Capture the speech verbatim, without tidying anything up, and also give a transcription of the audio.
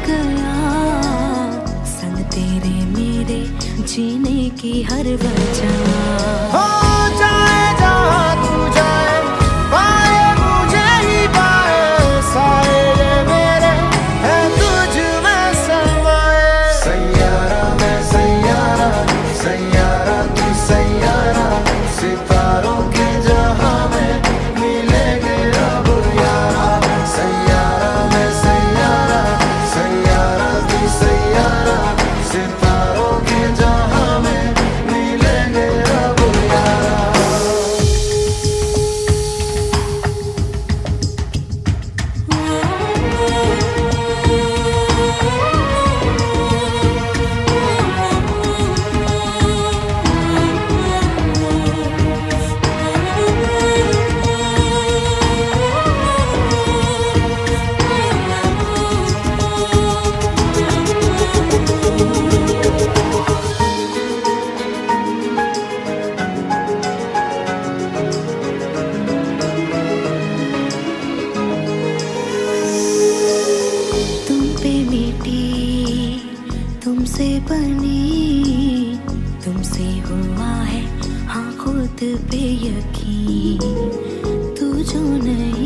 गया, संग तेरे मेरे जीने की हर वजह। हो जाए जहाँ तू जाए, पाए मुझे ही पाए, साए ये मेरे है तुझ में समाए। सैयारा मैं सैयारा, सैयारा तू सैयारा, सितारों के जहां में मिलेंगे अब यारा। सैयारा मैं सैयारा, सैयारा तू सैयारा, सितारों के जहां में मिलेंगे अब यारा। तुमसे बनी, तुमसे हुआ है हाँ खुद पे यकीन, तू जो नहीं